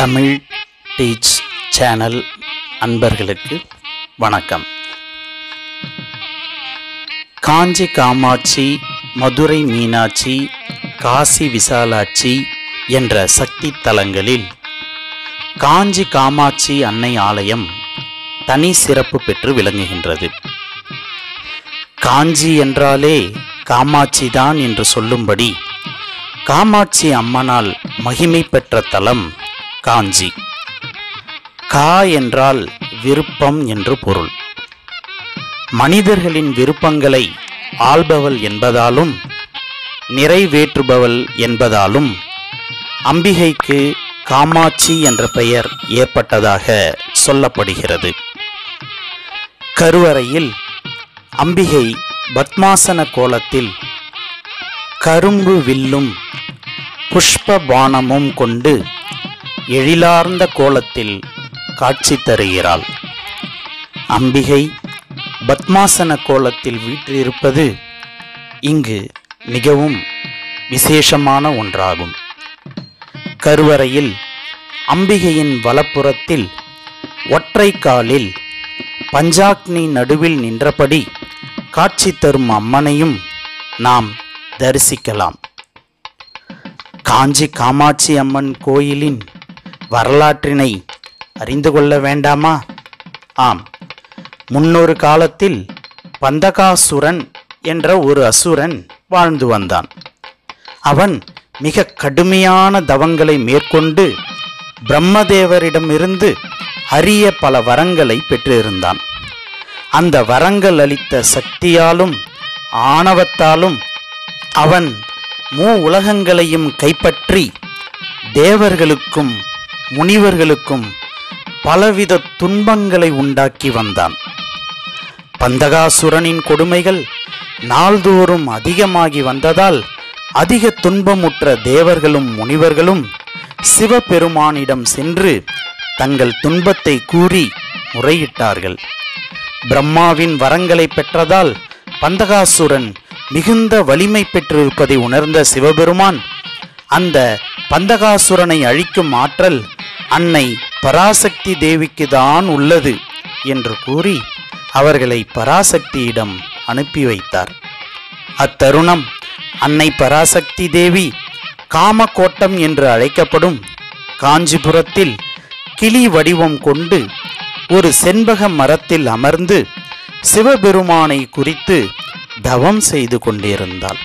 Tamil teach channel அன்பர்களுக்கு வணக்கம். காஞ்சி காமாட்சி, மதுரை மீனாட்சி, காசி விசாலாட்சி என்ற சக்தி தலங்களில் காஞ்சி காமாட்சி அன்னை ஆலயம் தனி சிறப்பு பெற்று விளங்குகின்றது. காஞ்சி என்றாலே காமாட்சி தான் என்று சொல்லும்படி காமாட்சி அம்மனால் மகிமை பெற்ற தலம் காஞ்சி. கா என்றால் விருப்பம் என்று பொருள். மனிதர்களின் விருப்பங்களை ஆள்பவள் என்பதாலும் நிறைவேற்றுபவள் என்பதாலும் அம்பிகைக்கு காமாட்சி என்ற பெயர் ஏற்பட்டதாக சொல்லப்படுகிறது. கருவறையில் அம்பிகை பத்மாசன கோலத்தில் கரும்பு வில்லும் புஷ்ப பானமும் கொண்டு எழிலார்ந்த கோலத்தில் காட்சி தருகிறாள். அம்பிகை பத்மாசன கோலத்தில் வீற்றிருப்பது இங்கு மிகவும் விசேஷமான ஒன்றாகும். கருவறையில் அம்பிகையின் வலப்புறத்தில் ஒற்றை காலில் பஞ்சாக்னி நடுவில் நின்றபடி காட்சி தரும் அம்மனையும் நாம் தரிசிக்கலாம். காஞ்சி காமாட்சி அம்மன் கோயிலின் வரலாற்றினை அறிந்து கொள்ள வேண்டாமா? ஆம், முன்னொரு காலத்தில் பந்தகாசுரன் என்ற ஒரு அசுரன் வாழ்ந்து வந்தான். அவன் மிக கடுமையான தவங்களை மேற்கொண்டு பிரம்மதேவரிடமிருந்து அரிய பல வரங்களை பெற்றிருந்தான். அந்த வரங்கள் அளித்த சக்தியாலும் ஆணவத்தாலும் அவன் உலகங்களையும் கைப்பற்றி தேவர்களுக்கும் முனிவர்களுக்கும் பலவித துன்பங்களை உண்டாக்கி வந்தான். பந்தகாசுரனின் கொடுமைகள் நாள்தோறும் அதிகமாகி வந்ததால் அதிக துன்பமுற்ற தேவர்களும் முனிவர்களும் சிவபெருமானிடம் சென்று தங்கள் துன்பத்தை கூறி முறையிட்டார்கள். பிரம்மாவின் வரங்களை பெற்றதால் பந்தகாசுரன் மிகுந்த வலிமை பெற்றிருப்பதை உணர்ந்த சிவபெருமான் அந்த பந்தகாசுரனை அழிக்கும் ஆற்றல் அன்னை பராசக்தி தேவிக்கு தான் உள்ளது என்று கூறி அவர்களை பராசக்தியிடம் அனுப்பி வைத்தார். அத்தருணம் அன்னை பராசக்தி தேவி காமகோட்டம் என்று அழைக்கப்படும் காஞ்சிபுரத்தில் கிளி வடிவம் கொண்டு ஒரு செண்பக மரத்தில் அமர்ந்து சிவபெருமானை குறித்து தவம் செய்து கொண்டிருந்தாள்.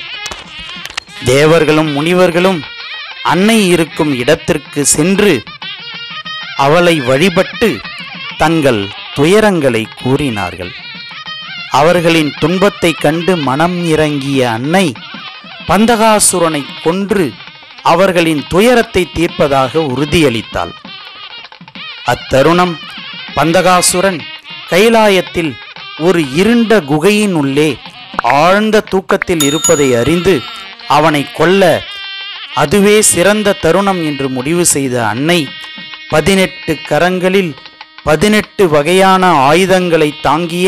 தேவர்களும் முனிவர்களும் அன்னை இருக்கும் இடத்திற்கு சென்று அவளை வழிபட்டு தங்கள் துயரங்களை கூறினார்கள். அவர்களின் துன்பத்தை கண்டு மனம் இறங்கிய அன்னை பந்தகாசுரனை கொன்று அவர்களின் துயரத்தை தீர்ப்பதாக உறுதியளித்தாள். அத்தருணம் பந்தகாசுரன் கைலாயத்தில் ஒரு இருண்ட குகையின் உள்ளே ஆழ்ந்த தூக்கத்தில் இருப்பதை அறிந்து அவனை கொல்ல அதுவே சிறந்த தருணம் என்று முடிவு செய்த அன்னை 18 கரங்களில் 18 வகையான ஆயுதங்களை தாங்கிய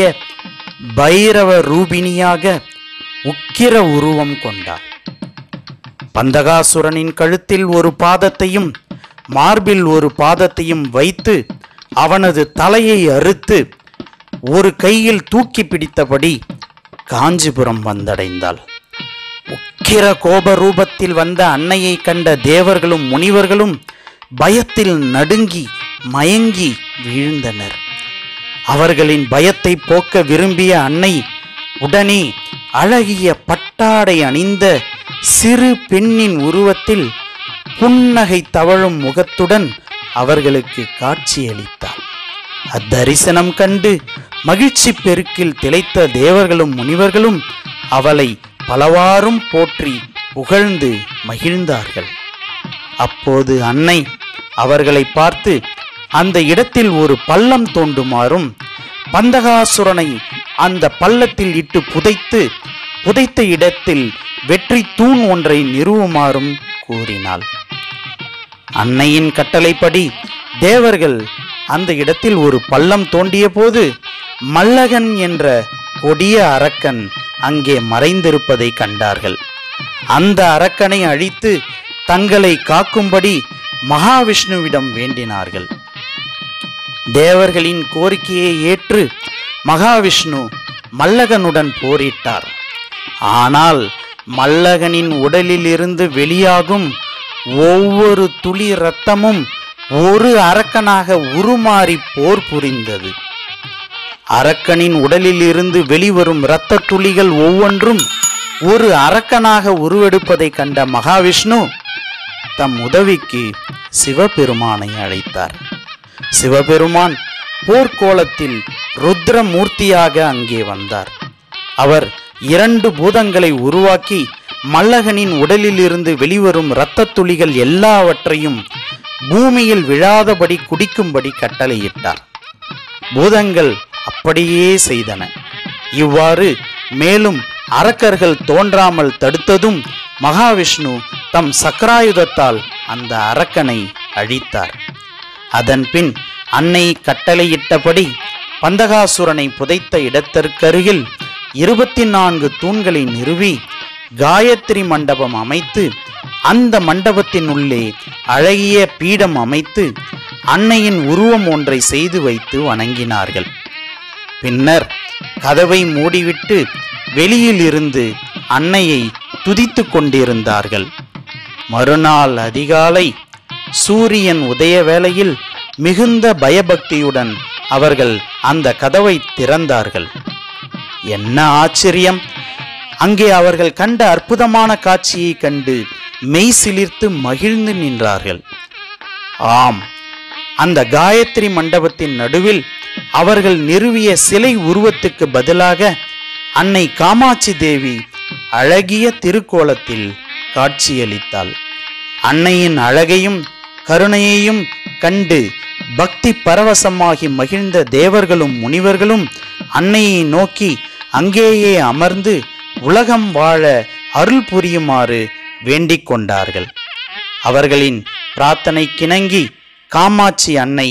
பைரவ ரூபிணியாக உக்கிர உருவம் கொண்டார். பந்தகாசுரனின் கழுத்தில் ஒரு பாதத்தையும் மார்பில் ஒரு பாதத்தையும் வைத்து அவனது தலையை அறுத்து ஒரு கையில் தூக்கி பிடித்தபடி காஞ்சிபுரம் வந்தடைந்தாள். உக்கிர கோப ரூபத்தில் வந்த அன்னையை கண்ட தேவர்களும் முனிவர்களும் பயத்தில் நடுங்கி மயங்கி வீழ்ந்தனர். அவர்களின் பயத்தை போக்க விரும்பிய அன்னை உடனே அழகிய பட்டாடை அணிந்த சிறு பெண்ணின் உருவத்தில் புன்னகை தவழும் முகத்துடன் அவர்களுக்கு காட்சியளித்தாள். அத்தரிசனம் கண்டு மகிழ்ச்சி பெருக்கில் திளைத்த தேவர்களும் முனிவர்களும் அவளை பலவாறும் போற்றி புகழ்ந்து மகிழ்ந்தார்கள். அப்போது அன்னை அவர்களை பார்த்து அந்த இடத்தில் ஒரு பள்ளம் தோண்டுமாறும் பந்தகாசுரனை அந்த பள்ளத்தில் இட்டு புதைத்த இடத்தில் வெற்றி தூண் ஒன்றை நிறுவுமாறும் கூறினாள். அன்னையின் கட்டளைப்படி தேவர்கள் அந்த இடத்தில் ஒரு பள்ளம் தோண்டிய போது மல்லகன் என்ற கொடிய அரக்கன் அங்கே மறைந்திருப்பதை கண்டார்கள். அந்த அரக்கனை அழித்து தங்களை காக்கும்படி மகாவிஷ்ணுவிடம் வேண்டினார்கள். தேவர்களின் கோரிக்கையை ஏற்று மகாவிஷ்ணு மல்லகனுடன் போரிட்டார். ஆனால் மல்லகனின் உடலில் இருந்து வெளியாகும் ஒவ்வொரு துளி இரத்தமும் ஒரு அரக்கனாக உருமாறி போர் புரிந்தது. அரக்கனின் உடலில் இருந்து வெளிவரும் இரத்த துளிகள் ஒவ்வொன்றும் ஒரு அரக்கனாக உருவெடுப்பதை கண்ட மகாவிஷ்ணு தம் உதவிக்கு சிவபெருமானை அழைத்தார். சிவபெருமான் போர்க்கோலத்தில் ருத்ரமூர்த்தியாக அங்கே வந்தார். அவர் 2 பூதங்களை உருவாக்கி மல்லகனின் உடலில் இருந்து வெளிவரும் இரத்த துளிகள் எல்லாவற்றையும் பூமியில் விழாதபடி குடிக்கும்படி கட்டளையிட்டார். பூதங்கள் அப்படியே செய்தன. இவ்வாறு மேலும் அரக்கர்கள் தோன்றாமல் தடுத்ததும் மகாவிஷ்ணு தம் சக்கராயுதத்தால் அந்த அரக்கனை அழித்தார். அதன்பின் அன்னை கட்டளையிட்டபடி பந்தகாசுரனை புதைத்த இடத்திற்கருகில் 24 தூண்களை நிறுவி காயத்ரி மண்டபம் அமைத்து அந்த மண்டபத்தின் உள்ளே அழகிய பீடம் அமைத்து அன்னையின் உருவம் ஒன்றை செய்து வைத்து வணங்கினார்கள். பின்னர் கதவை மூடிவிட்டு வெளியில் இருந்து அன்னையை துதித்து கொண்டிருந்தார்கள். மறுநாள் அதிகாலை சூரியன் உதய வேளையில் மிகுந்த பயபக்தியுடன் அவர்கள் அந்த கதவை திறந்தார்கள். என்ன ஆச்சரியம்! அங்கே அவர்கள் கண்ட அற்புதமான காட்சியை கண்டு மெய் சிலிர்த்து மகிழ்ந்து நின்றார்கள். ஆம், அந்த காயத்ரி மண்டபத்தின் நடுவில் அவர்கள் நிறுவிய சிலை உருவத்துக்கு பதிலாக அன்னை காமாட்சி தேவி அழகிய திருக்கோலத்தில் காட்சியளித்தாள். அன்னையின் அழகையும் கருணையையும் கண்டு பக்தி பரவசமாகி மகிழ்ந்த தேவர்களும் முனிவர்களும் அன்னையை நோக்கி அங்கேயே அமர்ந்து உலகம் வாழ அருள் புரியுமாறு வேண்டிக் கொண்டார்கள். அவர்களின் பிரார்த்தனைக்கிணங்கி காமாட்சி அன்னை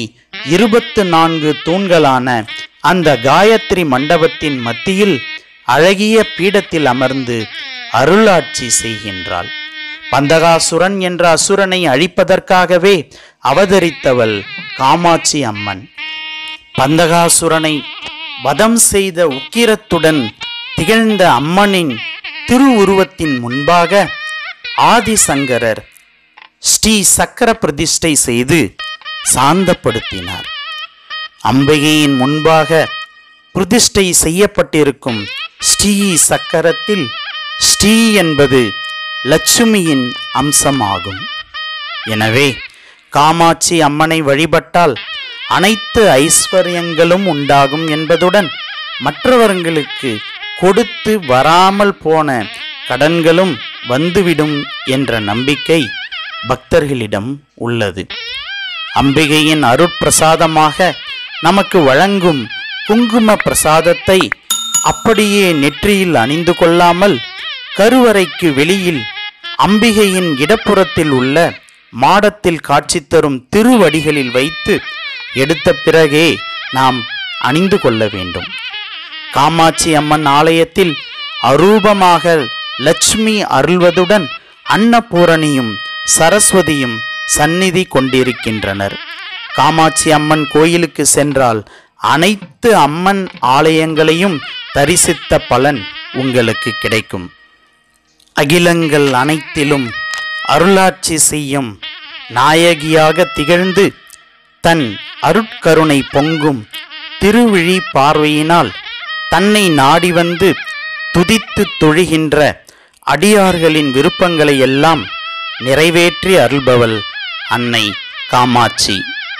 24 தூண்களான அந்த காயத்ரி மண்டபத்தின் மத்தியில் அழகிய பீடத்தில் அமர்ந்து அருளாட்சி செய்கின்றாள். பந்தகாசுரன் என்ற அசுரனை அழிப்பதற்காகவே அவதரித்தவள் காமாட்சி அம்மன். பந்தகாசுரனை வதம் செய்த உக்கிரத்துடன் திகழ்ந்த அம்மனின் திருவுருவத்தின் முன்பாக ஆதிசங்கரர் ஸ்ரீ சக்கர பிரதிஷ்டை செய்து சாந்தப்படுத்தினார். அம்பிகையின் முன்பாக பிரதிஷ்டை செய்யப்பட்டிருக்கும் ஸ்ரீ சக்கரத்தில் ஸ்ரீ என்பது லட்சுமியின் அம்சமாகும். எனவே காமாட்சி அம்மனை வழிபட்டால் அனைத்து ஐஸ்வர்யங்களும் உண்டாகும் என்பதுடன் மற்றவர்களுக்கு கொடுத்து வராமல் போன கடன்களும் வந்துவிடும் என்ற நம்பிக்கை பக்தர்களிடம் உள்ளது. அம்பிகையின் அருட்பிரசாதமாக நமக்கு வழங்கும் குங்கும பிரசாதத்தை அப்படியே நெற்றியில் அணிந்து கொள்ளாமல் கருவறைக்கு வெளியில் அம்பிகையின் இடப்புறத்தில் உள்ள மாடத்தில் காட்சி தரும் திருவடிகளில் வைத்து எடுத்த பிறகே நாம் அணிந்து கொள்ள வேண்டும். காமாட்சி அம்மன் ஆலயத்தில் அரூபமாக லட்சுமி அருள்வதுடன் அன்னபூரணியும் சரஸ்வதியும் சந்நிதி கொண்டிருக்கின்றனர். காமாட்சி அம்மன் கோயிலுக்கு சென்றால் அனைத்து அம்மன் ஆலயங்களையும் தரிசித்த பலன் உங்களுக்கு கிடைக்கும். அகிலங்கள் அனைத்திலும் அருளாட்சி செய்யும் நாயகியாக திகழ்ந்து தன் அருட்கருணை பொங்கும் திருவிழி பார்வையினால் தன்னை நாடி வந்து துதித்து தொழுகின்ற அடியார்களின் விருப்பங்களை எல்லாம் நிறைவேற்றி அருள்பவள் அன்னை காமாட்சி.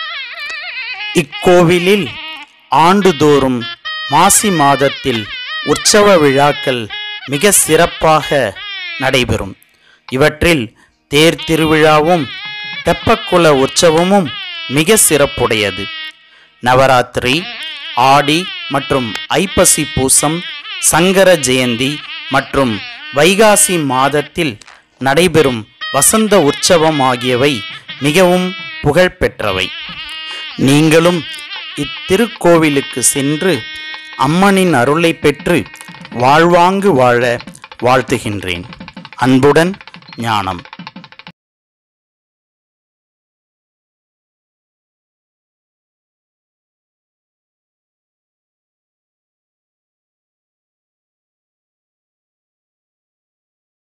இக்கோவிலில் ஆண்டுதோறும் மாசி மாதத்தில் உற்சவ விழாக்கள் மிக சிறப்பாக நடைபெறும். இவற்றில் தேர் திருவிழாவும் தெப்பக்குள உற்சவமும் மிக சிறப்புடையது. நவராத்திரி, ஆடி மற்றும் ஐப்பசி பூசம், சங்கர ஜெயந்தி மற்றும் வைகாசி மாதத்தில் நடைபெறும் வசந்த உற்சவம் ஆகியவை மிகவும் புகழ்பெற்றவை. நீங்களும் இத்திருக்கோவிலுக்கு சென்று அம்மனின் அருளை பெற்று வாழ்வாங்கு வாழ வாழ்த்துகின்றேன். அன்புடன் ஞானம்.